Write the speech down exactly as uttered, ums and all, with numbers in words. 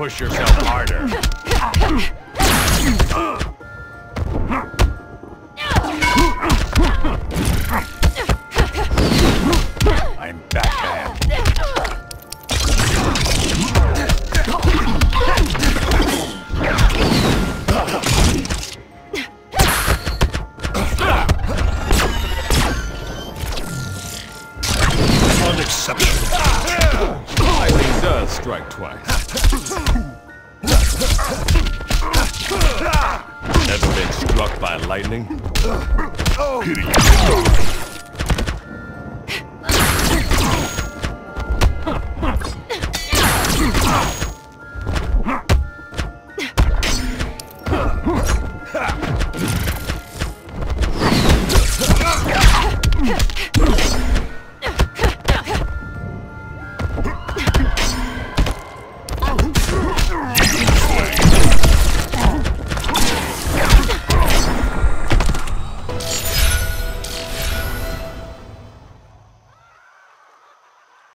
push yourself harder. I'm Batman. Unacceptable. Lightning does strike twice. Never been struck by lightning? Pity. Ha!